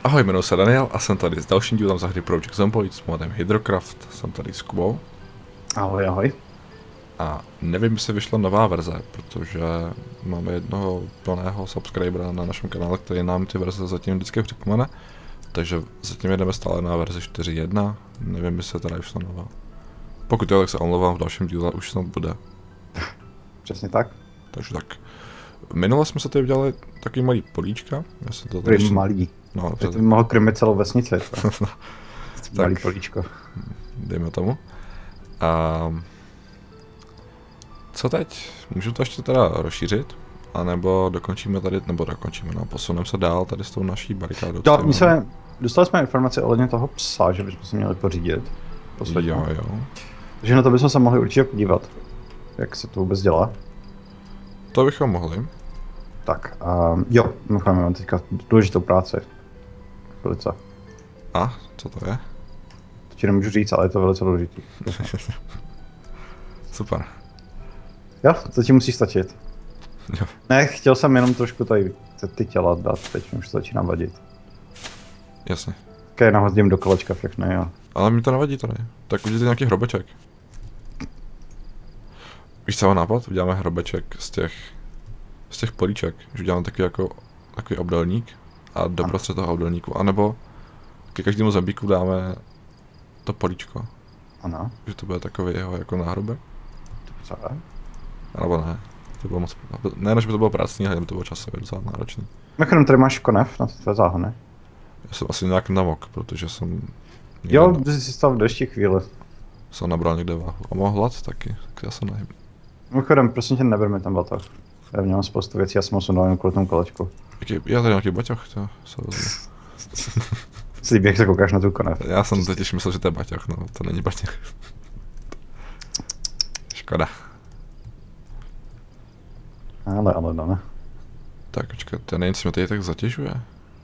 Ahoj, jmenuji se Daniel a jsem tady s dalším dílem za hry Project Zomboid s modem Hydrocraft. Jsem tady s Kubou. Ahoj, ahoj. A nevím, jestli vyšla nová verze, protože máme jednoho plného subscribera na našem kanále, který nám ty verze zatím vždycky připomene. Takže zatím jedeme stále na verzi 4.1, nevím, jestli teda vyšla nová. Pokud jo, tak se omlouvám, v dalším díle už snad bude. Přesně tak. Takže tak. Minule jsme se tady udělali takový malý políčka. Já jsem to tady malý. No, to by mohl krmit celou vesnici. Malý políčko. Dejme tomu. A co teď? Můžu to ještě teda rozšířit? A nebo dokončíme tady, no, posuneme se dál tady s tou naší barikádou. Dostali jsme informaci ohledně toho psa, že bychom se měli pořídit. Posledně. Jo. Takže na to bychom se mohli určitě podívat. Jak se to vůbec dělá. To bychom mohli. Tak, jo, máme teďka důležitou práci. Velice. A, co to je? To ti nemůžu říct, ale je to velice důležitý. Super. Jo, to ti musí stačit. Jo. Ne, chtěl jsem jenom trošku tady ty těla dát, teď už to začíná vadit. Jasně. Keď nahodím do kolečka všechny, jo. Ale mi to nevadí tady. Tak udělejte nějaký hrobeček. Víš co, nápad? Uděláme hrobeček z těch políček. Že uděláme takový obdélník a doprostřed toho obdélníku. A nebo ke každému zombíku dáme to políčko. Ano. Že to bude takový jeho jako náhrobek. Co? Alebo ne. To bylo moc... Ne, že by to bylo prácný, ale by to bylo časově docela náročný. Mimochodem, tady máš konev na ty tvé záhony. Já jsem asi nějak namok, protože jsem... Jo, jsi si stal v dešti chvíli. Jsem nabral někde váhu. A mohl hlad taky, tak já se nejím. Mimochodem, prosím tě, neber mi tam batoh. Já v něm mám spoustu věcí, já jsem ho sundal jen kvůli tomu kolečku. Já tady nějaký baťoch, to se vezmu. Slíbí, jak se koukáš na tu konev. Já jsem totiž myslel, že to je baťoch, no, to není baťoch. Škoda. Ale ne. Tak, počkat, já nevím, co mě tady tak zatěžuje.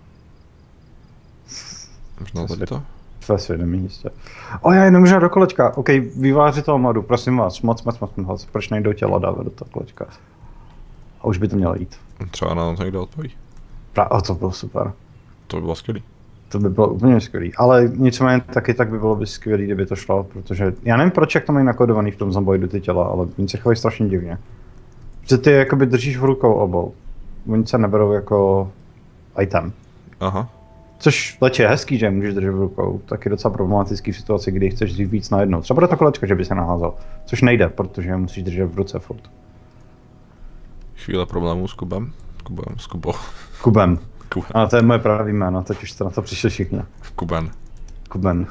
Možná tady to? Tvé svědomí, jistě. Já nemůžu do kolečka. OK, výváři toho modu, prosím vás, moc. Proč nejdou těla dávat do toho kolečka? A už by to mělo jít. Třeba nám to někdo odpoví. To bylo super. To by bylo skvělý. To by bylo úplně skvělý, ale nicméně taky tak by bylo skvělý, kdyby to šlo, protože já nevím proč, jak to mají nakodovaný v tom Zomboidu ty těla, ale oni se chovají strašně divně. Protože ty jakoby držíš v rukou obou. Oni se neberou jako item. Aha. Což leč je hezký, že můžeš držet v rukou, tak je docela problematický v situaci, kdy chceš říct víc najednou. Třeba to kolečko, že by se naházel, což nejde, protože musíš držet v ruce furt. Chvíle problémů s Kubou. Kubem. Ale to je moje pravý jméno, teď už jste na to přišli všichni. Kuben.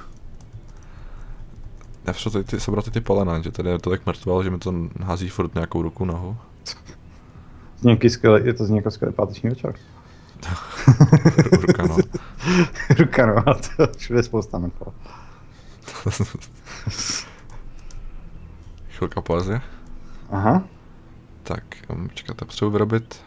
Já všel tady sebrat ty polena, že tady je to tak mrtval, že mi to hází furt nějakou ruku, nohu. Je to z nějakého skvělý páteční večer. Ruka, no. Ruka, no, to všude spousta mrtval. Chvilka poezie. Aha. Tak, počkat, potřebuji vyrobit...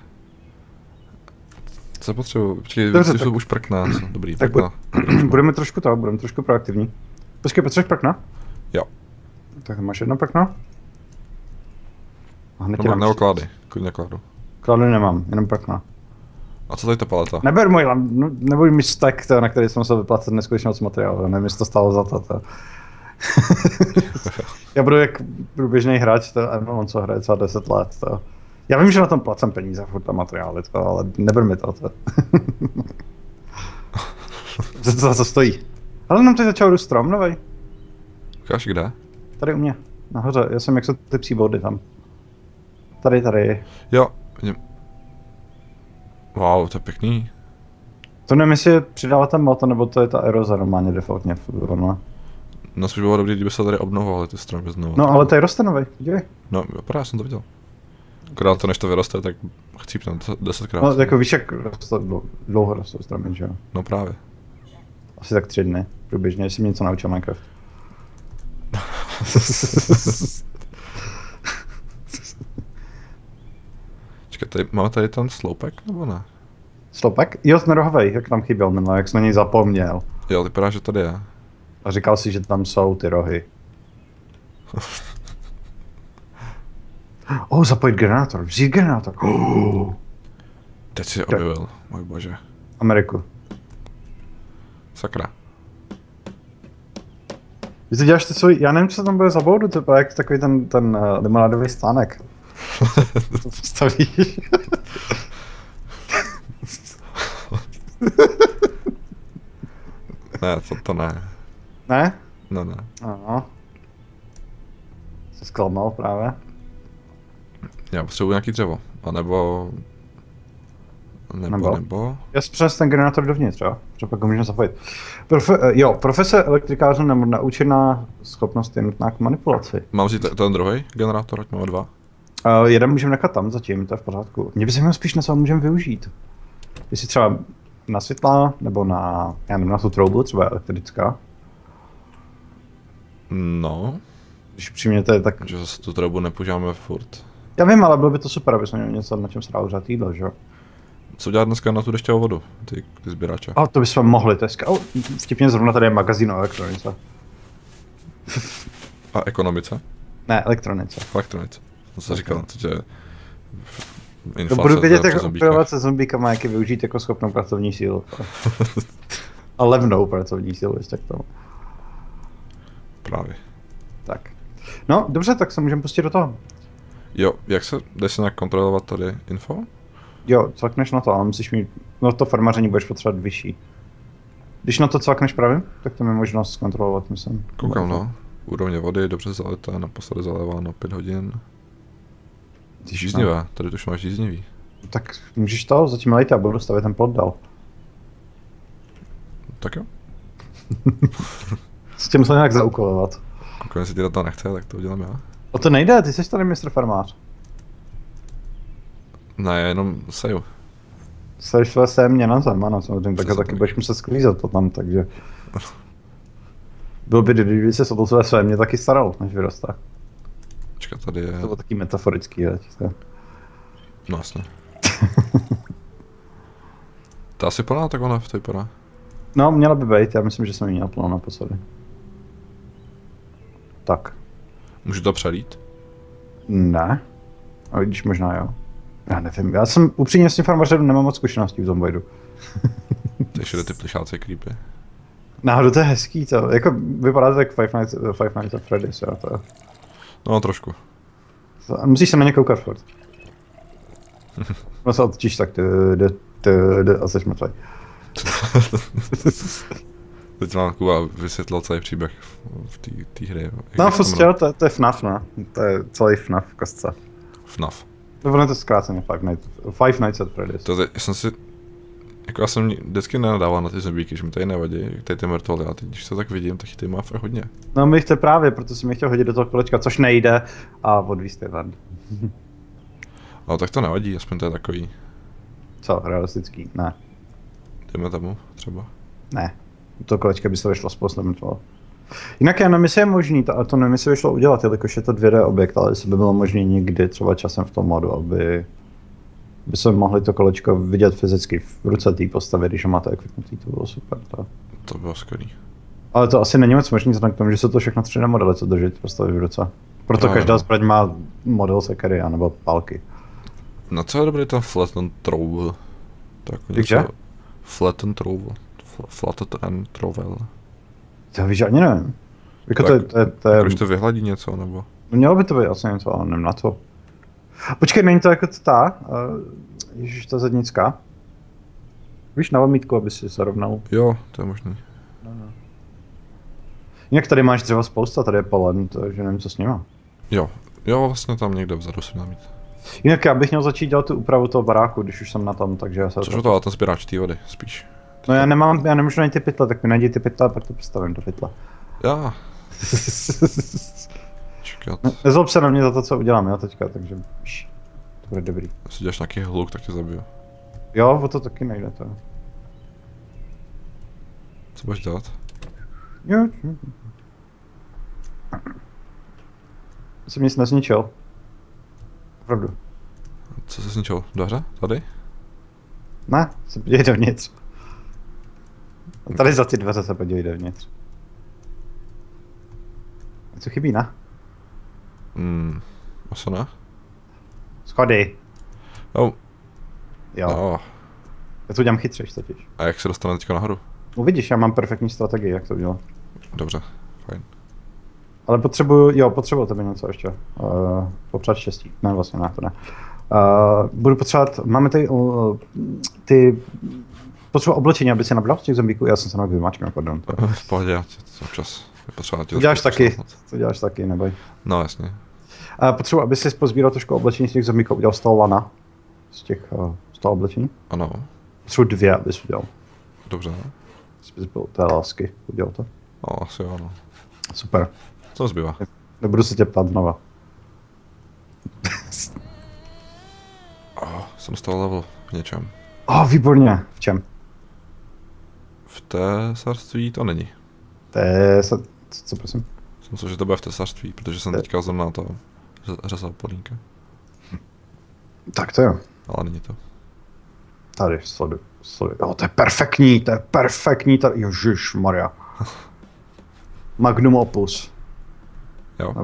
Co potřebuji? Počkej, dobře, jsou už prkna, dobrý, tak prkna. Budeme trošku proaktivní. Počkej, potřebuješ prkna? Jo. Tak máš jedno prkno? Nebo klády, klidně kládu. Klády nemám, jenom prkna. A co tady ta paleta? Neber můj, nebuď mi stack, na který jsem musel vyplácet neskutečně moc materiálu, nevím, jestli to stálo za to. Já budu jak průběžný hráč, on co hraje třeba 10 let. To. Já vím, že na tom placem peníze, furt a materiály, ale neber mi to. Co to za to stojí? Ale nám tady začal růst strom novej. Ukáž kde? Tady u mě, nahoře, já jsem jak jsou ty psí body tam. Tady. Jo, vidím. Wow, to je pěkný. To nevím, jestli přidávat ten mod, nebo to je ta eroze normálně defaultně. No spíš bylo dobrý, kdyby se tady obnovovaly ty stromy znovu. No ale tady roste novej, dívej. No, já jsem to viděl. Akorát to, než to vyroste, tak chcípne 10krát. No jako víš, jak dlouho rostou stromy, že jo? No právě. Asi tak 3 dny, průběžně, jestli mě něco naučil Minecraft. Čekaj, máme tady ten sloupek, nebo ne? Sloupek? Jo, ten rohovej, jak tam chyběl minule, jak jsi na něj zapomněl. Jo, vypadá, že tady je. A říkal si, že tam jsou ty rohy. Zapojit generátor, vzít generátor. Teď si je objevil, můj bože. Ameriku. Sakra. Když ty děláš ty svůj, já nevím, co tam bude za boudu, to je jak takový ten limonádový stánek. To postavíš. Ne, to ne. Ne? No ne. Ano. Jsi zklamal právě. Já potřebuji nějaký dřevo. A nebo... Nebo... Já si přines ten generátor dovnitř, jo? Protože pak ho můžeme zapojit. Profese elektrikáře nebo naučená schopnost je nutná k manipulaci. Mám si ten druhý generátor, ať máme 2? Jeden můžeme nechat tam zatím, to je v pořádku. Mě by se měl spíš na co můžeme využít. Jestli třeba na světla, nebo na, já nevím, na tu troubu, třeba elektrická. No. Když přijměte, tak... Že zase tu troubu nepoužíváme furt. Já vím, ale bylo by to super, aby jsme měli něco, na čem se dá uřát jídlo, že jo? Co dělat dneska na tu dešťovou vodu, ty sběrače? A to bychom mohli dneska. Vtipně zrovna tady je magazín o elektronice. A ekonomice? Ne, elektronice. Elektronice. To se říkal, to tě... To budu vědět, jak operovat se zombíkama, jak je využít jako schopnou pracovní sílu. A levnou pracovní sílu, ještě k tomu. Právě. Tak. No, dobře, tak se můžeme pustit do toho. Jo, jak se, jde se nějak kontrolovat tady info? Jo, cvakneš na to, ale musíš mít, no to farmaření budeš potřebovat vyšší. Když na to cvakneš pravým, tak to je možnost zkontrolovat, myslím. Koukám, no. Úrovně vody, dobře zalité, naposledy zaléváno 5 hodin. Žíznivé, tady to už máš žíznivý. Tak můžeš to, zatím lejte a budu stavět ten plot dál. Tak jo. S tím musel nějak zaúkolovat. Pokud si ty to nechce, tak to udělám já. O to nejde, ty jsi tady mistr farmář. Ne, jenom seju. Seš se mě na zem, ano, samozřejmě, tak taky budeš muset sklízet to tam, takže... Bylo by kdyby se o to své mě taky staral, než vyroste. Počkat, tady je... To bylo taky metaforický, veď. No jasně. To asi plná tak ona v té vypadá. No, měla by být, já myslím, že jsem ji měl plnou naposledy. Tak. Můžu to přelít? Ne. A vidíš, možná jo. Já nevím, já jsem upřímně s tím farmařem nemám moc zkušeností v Zomboidu. Ty všude ty plišáce creepy. Náhodou to je hezký to, jako vypadá to jak Five Nights at Freddy's, jo, to je. No trošku. Musíš se na ně koukat furt. No se odtočíš tak a jsi mrtvej. Teď vám Kuba vysvětlil celý příběh v té hry. No prostě to je FNAF, no. To je celý FNAF v kostce. FNAF. No ono je to zkráceně Five Nights at Freddy's. To jsem si... Jako já jsem vždycky nenadával na ty zombíky, že mi tady nevadí, tady ty mrtvoly, a teď když to tak vidím, tak ty má fakt hodně. No my chce právě, proto jsem je chtěl hodit do toho kolečka, což nejde a odvízt je ven. Ale tak to nevadí, aspoň to je takový. Co, realistický? Ne. Jdeme tomu třeba. Ne. Do toho kolečka by se vyšlo spousta mrtvol. Jinak já nevím, jestli je možný, to nevím, jestli vyšlo udělat, jelikož je to 2D objekt, ale jestli by bylo možné někdy třeba časem v tom modu, aby se mohli to kolečko vidět fyzicky v ruce té postavy, když ho máte ekvipnutý, to bylo super. To bylo skvělý. Ale to asi není moc možný vzhledem k tomu, že jsou to všechno 3D modely, co držet postavy v ruce. Proto každá zbraň má model sekery nebo pálky. Na co je dobrý ten flattened trowel? Takže? Flattened trowel. Flattened and trowel. To víš, ani nevím. Jako to je... Když to vyhladí něco, nebo? Mělo by to být asi něco, ale nevím na to. Počkej, není to jako ta? Ježiš, ta zadnická. Víš, na lomítku, aby si zarovnal. Jo, to je možný. No. Jinak tady máš dřeva spousta, tady je polen, takže nevím, co s nima. Jo, vlastně tam někde vzadu si měl mít. Jinak já bych měl začít dělat tu úpravu toho baráku, když už jsem na tom, takže já se... Což to, ale ten sbíráč té vody, spíš. No já nemůžu najít ty pytle, tak mi najdi ty pytle a pak to postavím do pytle. Já. Čekat. Nezlob se na mě za to, co udělám já teďka, takže to bude dobrý. Jestli děláš nějaký hluk, tak tě zabiju. Jo, o to taky nejde to. Co budeš dělat? Jo. Jsem nic nezničil. Opravdu. Co jsi zničil? Dveře? Tady? Ne, se podívej dovnitř. A tady za ty dveře se podívej dovnitř. Co chybí, ne? Asi ne? Schody. Jo. Jo. No. Já to udělám chytřejš totiž. A jak se dostane teďka nahoru? Uvidíš, já mám perfektní strategii, jak to udělat. Dobře, fajn. Ale potřebuju tebe něco ještě. Popřát štěstí. Ne, vlastně ne, to ne. Budu potřebovat, máme tady potřebuji oblečení, aby si nabral z těch zombíků, já jsem se nějak vymáčkal, pardon. V pohodě, já tě občas potřeba to děláš taky, neboj. No jasně. Potřebuji, aby si pozbíral trošku oblečení z těch zombíků, udělal z toho lana. Z toho oblečení. Ano. Potřebuji 2, abys udělal. Dobře. Bys byl té lásky, udělal to. No, asi jo, no. Super. Co zbývá? Nebudu se tě ptát znova. Jsem z toho level v něčem. Výborně. V čem? V tesarství to není. Co prosím? Jsem myslel, že to bude v tesarství, protože jsem teďka zrovna na to řezal plínka. Tak to jo. Ale není to. Tady, sleduj. To je perfektní, tady, ježišmarja. Magnum opus. Jo.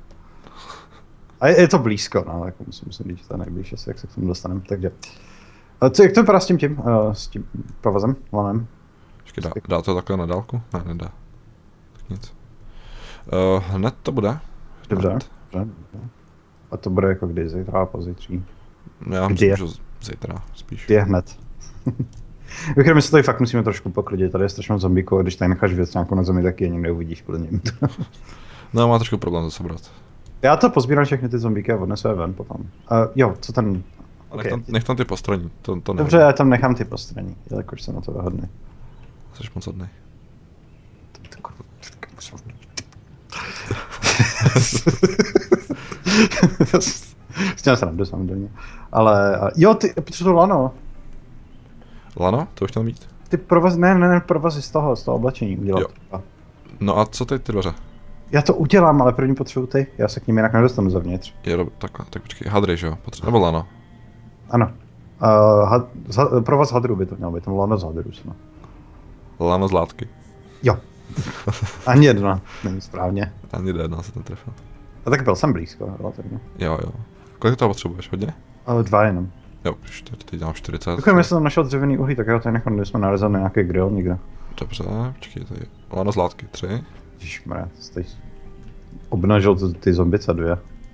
A je to blízko, no, tak musím říct, že to je nejblíž, jak se k tomu dostaneme, takže. Jak to vypadá s tím provozem, lanem? Počkej, dá to takhle na dálku? Ne, nedá. Tak nic. Hned to bude. Dobře. A to bude jako kdy, zítra a pozítří? Já myslím, že zítra spíš. Je hned. Vykrát, my se tady fakt musíme trošku poklidit, tady je strašně zombíků a když tady necháš věc nějakou na zemi, tak je nikdy neuvidíš podle něm. No, má trošku problém to sebrat. Já to pozbírám všechny ty zombíky a odnesu je ven potom. Jo, co ten... Okay. Nech tam ty postraní, to nevím. Dobře, já tam nechám ty postraní, jelikož jsem na to hodný. Jsi moc hodný. Chtěl se randu samozřejmě. Ale jo, ty potřebuji lano. Lano? To už chtěl mít? Ty provazy z toho oblečení udělat. Jo. No a co teď ty dveře? Já to udělám, ale první potřebuji ty. Já se k ním jinak nedostanu zevnitř. Takhle, tak počkej, hadry, že jo? Nebo lano? Ano. Provaz hadru by to mělo být, tam lano z hadru. No. Lano z látky. Jo. Ani jedna, není správně. Ani jedna se ten trefil. A tak byl jsem blízko, relativně. Jo. Kolik toho potřebuješ, hodně? 2 jenom. Jo, teď dělám 40. Takovým, jestli jsem našel dřevěný uhlí, tak já tady nechám, když jsme narezali nějaký grill někde. Dobře, počkej, tady lano z látky, 3. Ježišmarja, jsi obnažil ty zombice 2.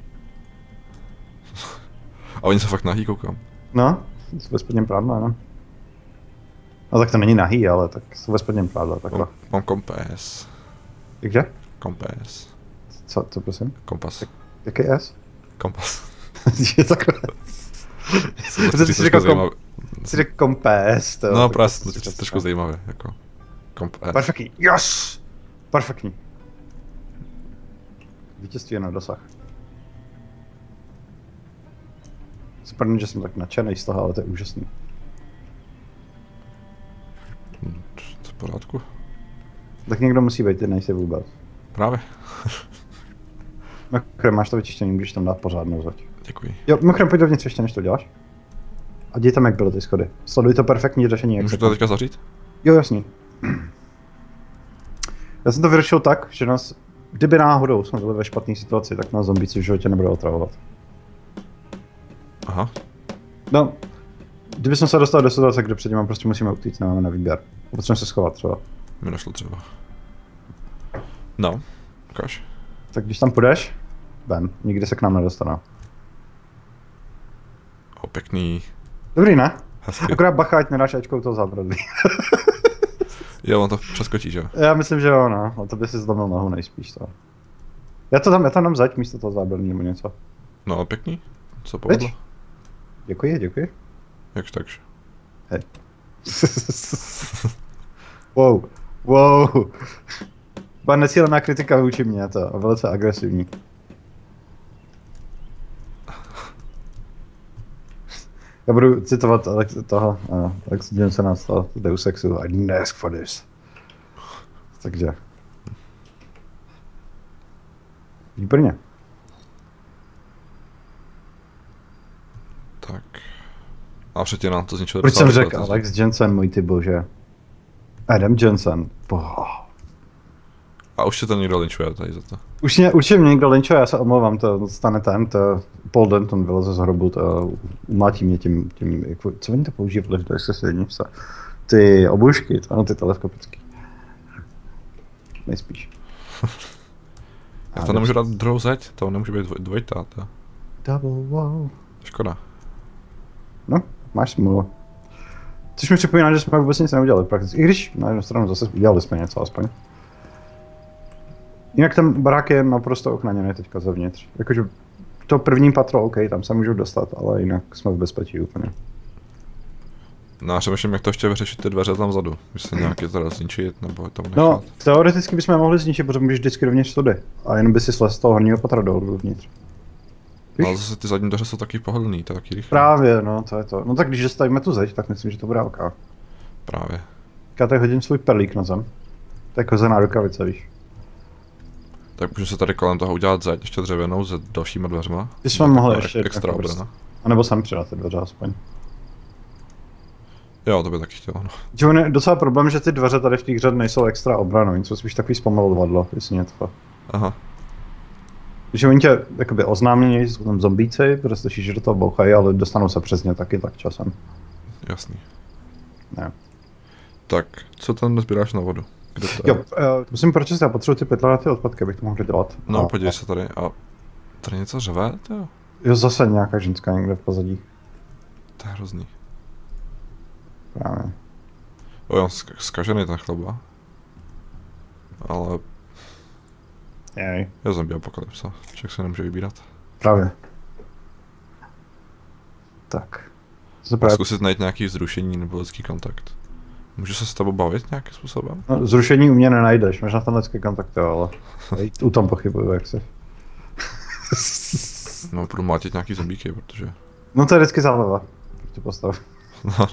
A oni se fakt nahý, koukám. No, jsou ve spodním prádle, no. No tak to není nahý, ale tak jsou ve spodním prádle, takhle. Mám kompás. Jakže? Kompás. Co prosím? Kompas. Jaký S? Kompas. Je takhle. Jsi řekl kompás. No právě, to je trošku zajímavé, jako. Kompás. Perfektní, yes! Perfektní. Vítězství je na dosah. Pardon, že jsem tak nadšený z toho, ale to je úžasný. To v pořádku. Tak někdo musí být, ty nejsi vůbec. Právě. Mimochodem, máš to vyčištěný, můžeš tam dát pořádnou zeď. Děkuji. Jo, mimochodem, pojď dovnitř ještě, než to děláš. A dej tam, jak byly ty schody. Sleduj to perfektní řešení. Můžu to teďka zařít? Jo, jasný. Já jsem to vyřešil tak, že nás, kdyby náhodou jsme byli ve špatné situaci, tak nás zombíci v životě nebudou otravovat. Aha. No, kdyby jsme se dostali do situace, kde před nimi prostě musíme utíct, nemáme na výběr. Potřebujeme se schovat třeba. Mi došlo třeba. No, ukáž. Tak když tam půjdeš, ven, nikdy se k nám nedostane. Pěkný. Dobrý, ne? Hezky. Akorát bacha, ať nedáš Ačkou toho zábradlí. Jo, on to přeskočí, že jo? Já myslím, že jo, no. A to by si zlomil nohu nejspíš to. Já tam dám zeď místo toho zábradlí nebo něco. No, pěkný. Co povedlo? Děkuji. Jakž takž. Hej. Wow. Byla necílená kritika vůči mě, to je velice agresivní. Já budu citovat Alex Johnsona z toho Deus Exu. I didn't ask for this. Takže. Výborně. Tak. A předtím nám to zničilo. Proč jsem řekl Alex Jensen, můj ty bože. Adam Jensen. A už se to někdo linčuje tady za to. Určitě mě někdo linčuje, já se omlouvám, to stane to Paul Denton vyleze z hrobu, to umlátí mě tím jako, co oni to používali v DS jedničce? ty obušky, ano, ty teleskopický. Nejspíš. Já to nemůžu dát druhou zeď, to nemůže být dvojitá. Double wow. Škoda. No, máš smůlu. Což mi připomíná, že jsme vůbec nic neudělali prakticky. I když na jednu stranu zase udělali jsme něco aspoň. Jinak ten barák je naprosto ochraněný teďka zevnitř. Jakože to první patro, OK, tam se můžu dostat, ale jinak jsme v bezpečí úplně. No já přemýšlím, jak to ještě vyřešit ty dveře tam vzadu. Myslím nějaké to zničit, nebo tam nechat. No, teoreticky bychom je mohli zničit, protože můžeš vždycky dovnitř tudy. A jenom by si slez z toho horního patra dolů dovnitř. Ale zase ty zadní dveře jsou taky pohodlný, to je taky rychlé. Právě, no, to je to. No tak když stavíme tu zeď, tak myslím, že to bude OK. Právě. Já tady hodím svůj perlík na zem. To je kozená rukavice, víš. Tak můžu se tady kolem toho udělat zeď, ještě dřevěnou s dalšíma dveřma. Ty jsme mohli ještě extra obrana. A nebo sem přidat ty dveře aspoň. Jo, to by taky chtělo, no. Že on je docela problém, že ty dveře tady v té hře nejsou extra obranou, něco spíš takový zpomalovadlo, jestli něco. Aha. Že oni tě jakoby oznámí, jsou tam zombíci, protože slyšíš, že do toho bouchají, ale dostanou se přesně taky tak časem. Jasný. Ne. Tak, co tam nezbíráš na vodu? Kde to je? Jo, musím pročistit, já potřebuji ty pytlaté odpadky, abych to mohl dělat. No, podívej se tady, a tady něco řve, to Jo, zase nějaká ženská někde v pozadí. je hrozný. Právě. Jo, já zkažený ten chleba. Ale Jej. je zombie apokalypsa, člověk se nemůže vybírat. Právě. Tak. Zkusit najít nějaký zrušení nebo lidský kontakt. Můžu se s tebou bavit nějakým způsobem? No, zrušení u mě nenajdeš, možná ten lidský kontakt, jo, ale u tom pochybuju, jak si. No, budu mlátit nějaký zombíky, protože... No to je vždycky zábava. Ty postav. No.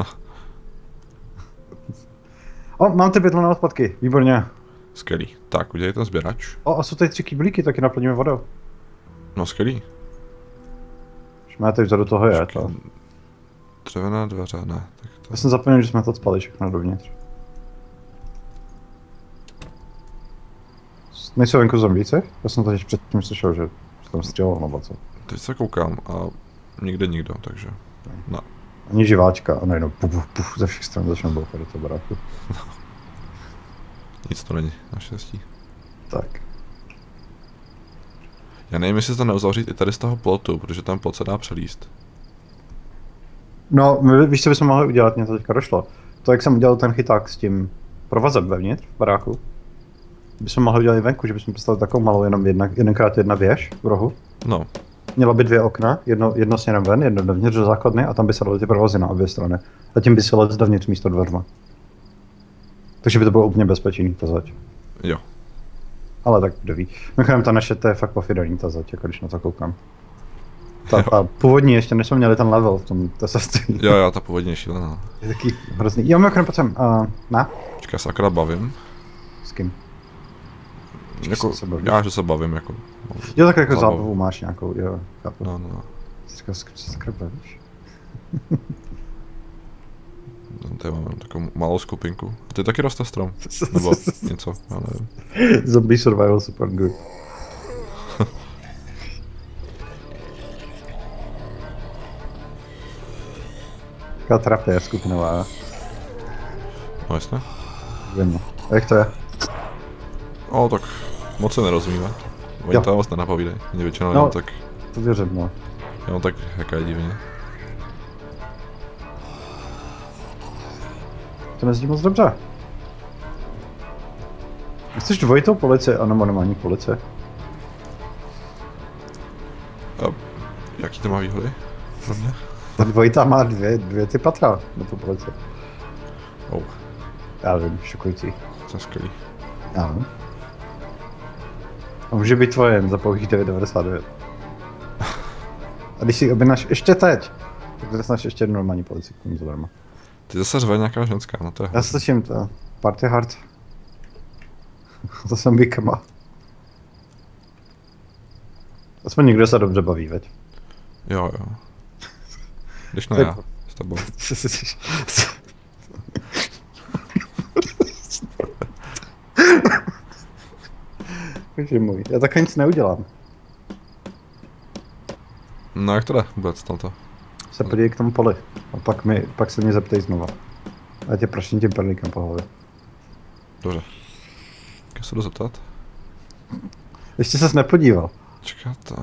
O, mám ty pytlané odpadky, výborně. Skvělý. Tak, udělej ten sběrač. O, a jsou tady 3 kyblíky, taky naplníme vodou. No, skvělý. Už máte vzadu toho je, to. Dřevěné dveře, ne. Tak to... Já jsem zapomněl, že jsme to spali všechno dovnitř. Nejsou venku zombíci? Já jsem to teď předtím slyšel, že tam střelil nebo co. Teď se koukám a nikdo, takže... No. Ani živáčka a najednou puf, ze všech stran začnou bouchat do toho baráku. Nic to není, naštěstí. Tak. Já nevím, jestli to neuzavřít i tady z toho plotu, protože ten plot se dá přelíst. No, víš, co bychom mohli udělat, mě to teďka došlo. To, jak jsem udělal ten chyták s tím provazem vevnitř v baráku, bychom mohli udělat i venku, že bychom postavili takovou malou jenom jedenkrát jedna věž v rohu. No. Měla by 2 okna, jedno směrem ven, jedno dovnitř do základny a tam by se daly ty provazy na obě strany. A tím by se let dovnitř místo dveřma. Takže by to bylo úplně bezpečný, ta zeď. Jo. Ale tak kdo ví. Mimochodem ta naše, to je fakt pofidelní ta zeď, jako když na to koukám. Ta původní, ještě než jsme měli ten level v tom testovství. Jo, ta původní je šílená. Je taky hrozný. Jo, mimochodem pojď sem, na? Počkej, já se akorát bavím. S kým? Jako, já, že se bavím, jako. Jo, tak jako zábavu máš nějakou, jo, chápu. No. Říkal, že se bavíš? Tady máme takovou malou skupinku. Ty taky roste strom? Nebo něco, já nevím. Zombie survival super good. Taková terapie skupinová. No jasně. Vím. A jak to je? No tak moc se nerozumíme. Oni to moc nenapovídají. Mě většinou jenom tak... To věřím, no. Jenom tak hekají divně. To nezdí moc dobře. Chceš dvojitou policie, a nebo normální policie? A jaký to má výhody pro mě? Ta dvojitá má dvě ty patra na tu policie. Oh. Já vím, šokující. To je skvělý. Já vím. A může být tvoje jen za pouhých 9,99. A když si objednáš ještě teď, tak dostaneš ještě jednu normální policii k tomu zadarmo. Ty zase řve nějaká ženská, no to je... Já slyším to. Party hard. To jsem Vikema. Aspoň někdo se dobře baví, veď? Jo. Když ne já, s tebou. Bože můj, já tak nic neudělám. No jak to jde vůbec tamto? Se podívej k tomu poli a pak se mě zeptej znova. Já tě prosím tím perlíkem po hlavě. Dobře. Když se jdu zeptat? Ještě ses nepodíval. Čekat,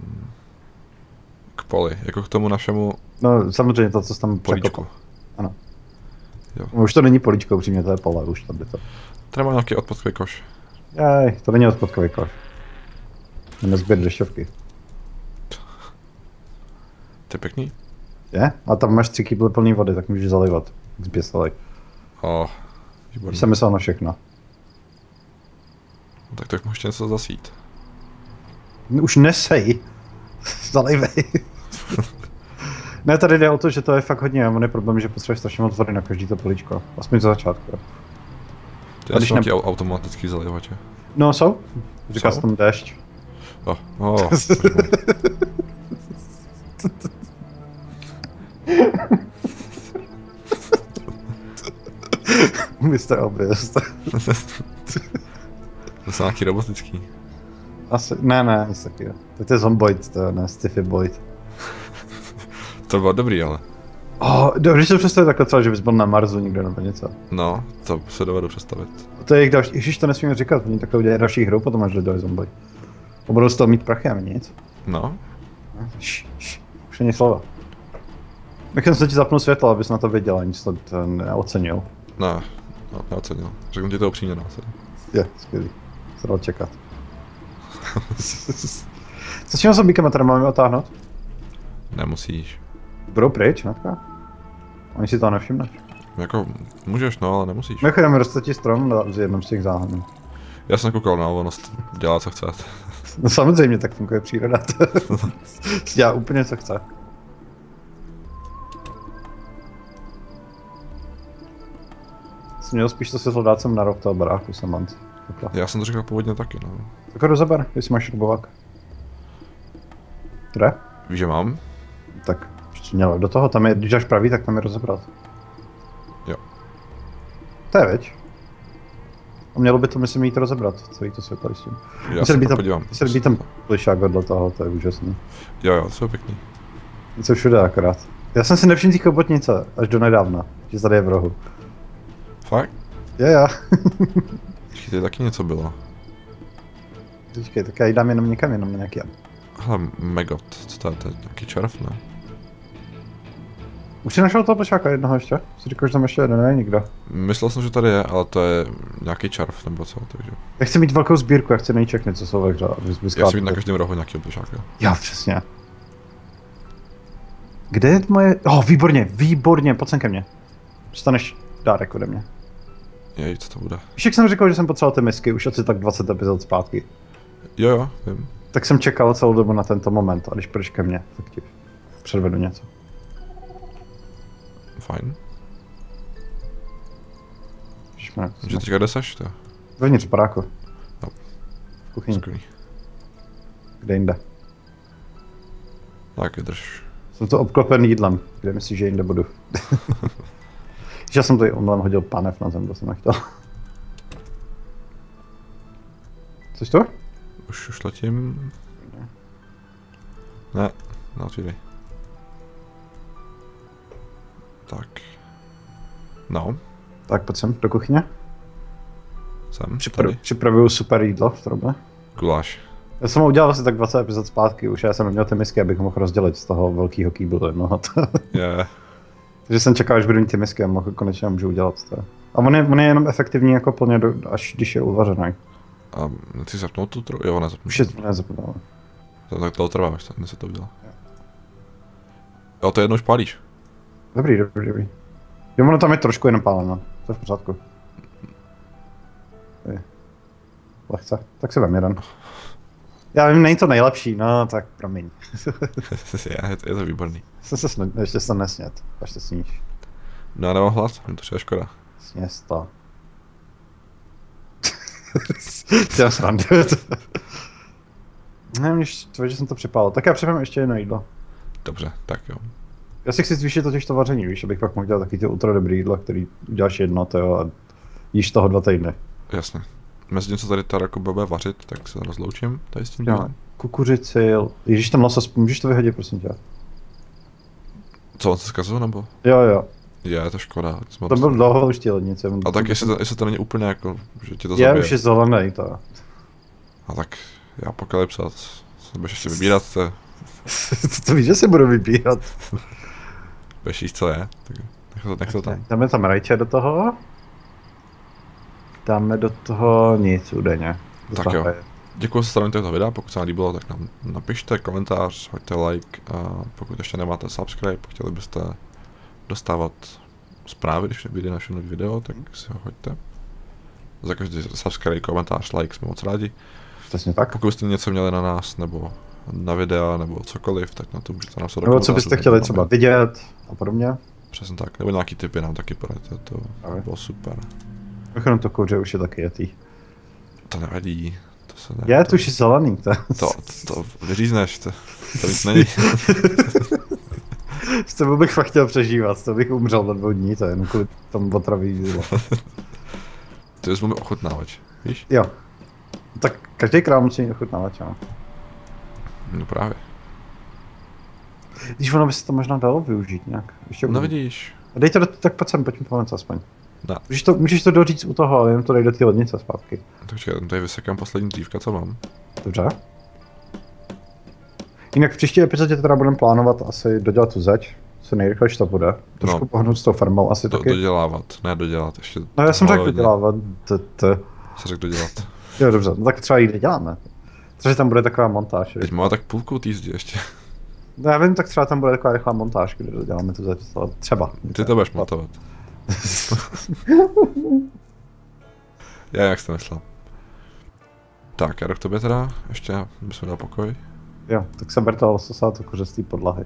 k poli, jako k tomu našemu No samozřejmě to, co jsi tam políčku. překopal. Ano. Jo. No, už to není políčko, upřímně, to je pole, už tam by to. Tady má nějaký odpadkový koš. Jej, to není odpadkový koš. Jdeme sběr dešťovky. To je pěkný. Je? A tam máš 3 kýble plný vody, tak můžeš zalivat. Zběsalej. Výborný. Už jsem myslel na všechno. No, tak můžeš něco zasít. Už nesej. Zalejvej. Ne, tady jde o to, že to je fakt hodně, on je problém, že potřebuješ strašně moc vody na každý to políčko. Aspoň za začátku. To jsou nějaký automatický zalivače. No, jsou. Říká se tam déšť. Mr. Obvious. To jsou nějaký robotický. Asi, ne, nic takového. To je Zomboid, to ne, Stiffy Boyd. To bylo dobrý, ale. Když se představit takhle celé, že bys byl na Marsu někde nebo něco. No, to se dovedu představit. To je jejich další, ježiš, to nesmíme říkat, oni takhle udělají další hru, potom až dodají Zomboid. A budou z toho mít prachy a my nic. No. Už není slova. Nechám se ti zapnout světlo, abys na to věděl, ani to neocenil. Ne, neocenil. Řeknu ti to upřímně, no. Je, skvělý. Se dal čekat. Co s těma zombíkama teda máme otáhnout? Nemusíš. Budou pryč, hnedka? Oni si to nevšimne. Jako, můžeš, no, ale nemusíš. My chodíme dostat ti strom z jednom z těch záhonů. Já jsem koukal na ono, dělá co chce. No samozřejmě, tak funguje příroda. Dělá úplně co chce. Jsi měl spíš to světlo dát sem na roh toho baráku, Samant. Já jsem to říkal původně taky, no. Tak ho rozeber, jestli máš šrubovák. Kde? Víš, že mám? Tak, co mělo do toho, tam je, když dáš pravý, tak tam je rozebrat. Jo. To je věď. A mělo by to, myslím, jít rozebrat, celý to světlo s tím. Já se to podívám. Myslím, být tam plišák vedle toho, to je úžasný. Jo, to je pěkný. Něco všude akorát. Já jsem si nevšiml těch chobotnice, až do nedávna, že tady je v rohu. Fakt? Jo. Počkej, tady taky něco bylo. Počkej, tak já ji dám jenom někam, jenom na nějaký. Hele, Megot, co to je nějaký červ, ne? Už jsi našel toho plišáka jednoho ještě? Jsi říkal, že tam ještě jeden, ne nikdo. Myslel jsem, že tady je, ale to je nějaký červ nebo co, takže. Já chci mít velkou sbírku, já chci nejít všechny, co jsou ve hře. Já chci mít na každém rohu nějaký plišáka. Jo, přesně. Kde je moje... výborně, pojď sem ke mně. Dostaneš dárek ode mě. Jej, co to bude? Víš, jak jsem říkal, že jsem potřeboval ty misky, už asi tak 20 epizod zpátky. Jo, vím. Tak jsem čekal celou dobu na tento moment a když půjdeš ke mně, tak ti předvedu něco. Fajn. Ježišmarja, Že teďka kde seš, to? Vevnitř baráku. No. V kuchyni. Skvělý. Kde jinde? Tak, drž. Jsem to obklopen jídlem. Kde myslíš, že jinde budu? Já jsem tady omylem hodil panev na zem, to jsem nechtěl. Což to? Už letím. Ne, neotvírej. Tak. No. Tak pojď sem do kuchyně. Jsem, tady. Připravuju super jídlo v trobě. Guláš. Já jsem ho udělal asi tak 20 epizod zpátky, už já jsem neměl ty misky, abych mohl rozdělit z toho velkého kýblu jednoho. Je. Takže jsem čekal, až budu mít ty misky a konečně můžu udělat to. A on je jenom efektivní jako plně, až když je uvařený. A nechci zapnout tu Jo, nezapnu. Už je nezapnul. Tak to trvá, než se to udělá. Jo, to jednou už pálíš. Dobrý. Jo, ono tam je trošku jenom páleno, to je v pořádku. Lehce, tak si vem jeden. Já vím, není to nejlepší, no tak promiň. je to výborný. Ještě se nesnět, až to sníš. No já nemám hlad, mi to přijde škoda. Sněz to. Chtěl srandu. Nevím, že jsem to připálil. Tak já připám ještě jedno jídlo. Dobře, tak jo. Já si chci zvýšit totiž to vaření, víš, abych pak mohl dělat taky ty ultra dobrý jídla, který uděláš jedno, to a jíš toho 2 týdny. Jasně. Mezi tím, co tady ta jako bude vařit, tak se rozloučím tady s tím dělám. Kukuřici, ježíš ten losos, můžeš to vyhodit, prosím tě. Co, on se zkazuje, nebo? Jo. Je to škoda. To byl dlouho už ty lednice. A tak jestli to není úplně jako, že ti to je, zabije. už je zelený to. A tak je apokalypsa, co budeš ještě vybírat, To víš, že si budu vybírat. budeš jíst, co je, tak nech to tam. Dáme tam rajče do toho. Dáme do toho nic údajně. Tak jo. Děkuji za sledování tohoto videa, pokud se vám líbilo, tak nám napište komentář, hoďte like a pokud ještě nemáte subscribe, chtěli byste dostávat zprávy, když vyjde naše nový video, tak si ho hoďte. Za každý subscribe, komentář, like jsme moc rádi. Přesně tak. Pokud jste něco měli na nás, nebo na videa, nebo cokoliv, tak na to můžete napsat do Nebo co byste chtěli třeba vidět a podobně. Přesně tak, nebo nějaký tipy nám taky poradíte, to bylo super. Mimochodem to kouře už je taky jetý. To nevadí. To se je to už je zelený. To vyřízneš, to nic není. S tebou bych fakt chtěl přežívat, to bych umřel na 2 dní, to je jen kvůli tomu otraví jídlo. To je jsme ochutnávač, víš? Jo. Tak každý krám musí mít ochutnávač, jo. No právě. Když ono by se to možná dalo využít nějak. No vidíš. Dej to tak pojď sem, pojď mi pomoct aspoň. Ne. Můžeš to doříct u toho, ale jenom to dej do té lednice zpátky. Takže tady vysekám poslední dřívka, co mám. Dobře. Jinak v příští epizodě teda budeme plánovat asi dodělat tu zeď, co nejrychlejší to bude. Trošku pohnout s tou farmou asi taky. Dodělávat, ne dodělat, ještě. No já jsem řekl dodělávat. Jsi řekl dodělat. Jo dobře, no tak třeba ji doděláme. Třeba tam bude taková montáž. Teď má tak půlku týzdě ještě. No já vím, tak třeba tam bude taková rychlá montáž, kde doděláme tu zeď, ale třeba. Ty to budeš montovat. Já jak jsi to myslel. Tak, já jdu k tobě teda, ještě bychom dal pokoj. Jo, tak seber toho lososa, to kuře z té podlahy.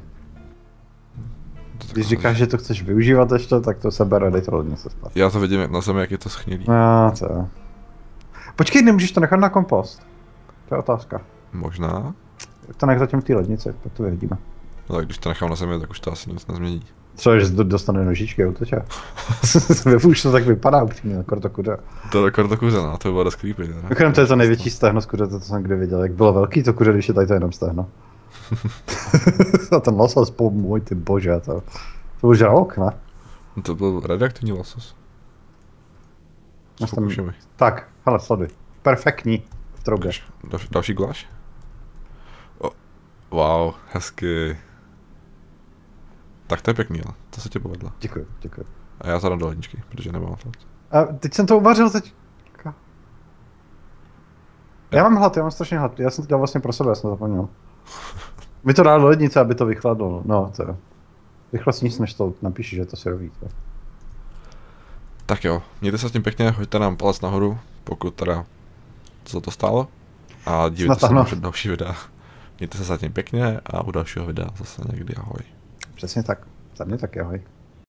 Když říkáš, že to chceš využívat ještě, tak to seber a dej to lednice zpátky. Já to vidím na zemi, jak je to schnilý. No, to jo. Počkej, nemůžeš to nechat na kompost? To je otázka. Možná. Tak to nech zatím v té lednici, tak to vyhodíme. No tak když to nechám na zemi, tak už to asi nic nezmění. Třeba, že dostane nožičky a uteče. Už to tak vypadá upřímně na kortokuře. To je kortokuře, no, to by bylo dost creepy. Mimochodem to je to největší stehno z kuře, to jsem kdy viděl. Jak bylo velký to kuře, když je tady to jenom stehno. A ten losos, můj ty bože, to byl žralok, ne? To byl radioaktivní losos. Tak, hele, sleduj. Perfektní v troubě. Další guláš? Wow, hezky. Tak to je pěkný, ale to se ti povedlo. Děkuji, děkuji. A já zadám do ledničky, protože nemám hlad. A teď jsem to uvařil teď. Já mám hlad, já mám strašně hlad. Já jsem to dělal vlastně pro sebe, já jsem to zapomněl. Mi to dá do lednice, aby to vychladlo. No, to jo. Rychle sníst, než to napíši, že to syrový. Tak jo, mějte se s tím pěkně, hoďte nám palec nahoru, pokud teda co to stálo. A dívejte se na další videa. Mějte se zatím pěkně a u dalšího videa zase někdy ahoj. Přesně tak. Za mě taky ahoj.